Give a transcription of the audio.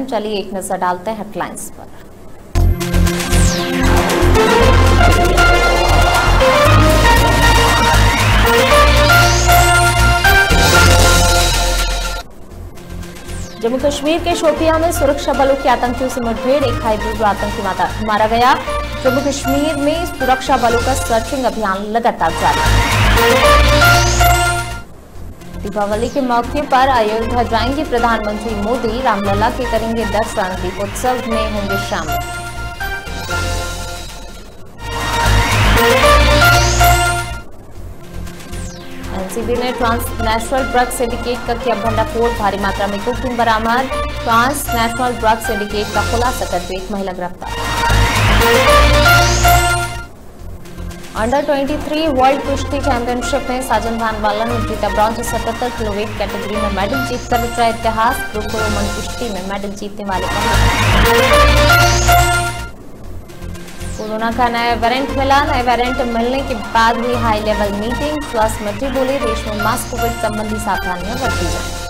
चलिए एक नजर डालते हैं हेडलाइंस पर। जम्मू कश्मीर के शोपियां में सुरक्षा बलों की आतंकियों से मुठभेड़, एक हाईब्रिड आतंकी मारा गया। जम्मू कश्मीर में सुरक्षा बलों का सर्चिंग अभियान लगातार जारी। दीपावली के मौके पर अयोध्या जाएंगे प्रधानमंत्री मोदी, रामलला के करेंगे दर्शन, दीपोत्सव में होंगे शामिल। एनसीबी ने ट्रांसनेशनल ड्रग सिंडिकेट का किया भंडाफोड़, भारी मात्रा में कोकीन बरामद। ट्रांसनेशनल ड्रग सिंडिकेट का खुलासा करते एक महिला गिरफ्तार। अंडर 23 वर्ल्ड कुश्ती चैंपियनशिप में साजन भानवाला ने जीता ब्रॉन्ज। 77 किलोवेट कैटेगरी में मेडल जीतकर रचा इतिहास, ग्रीको रोमन कुश्ती में मेडल जीतने वाले पहले। कोरोना का नया वेरिएंट मिला, नए वेरिएंट मिलने के बाद हुई हाई लेवल मीटिंग। स्वास्थ्य मंत्री बोले देश में मास कोविड संबंधी सावधानियां बरती जाएं।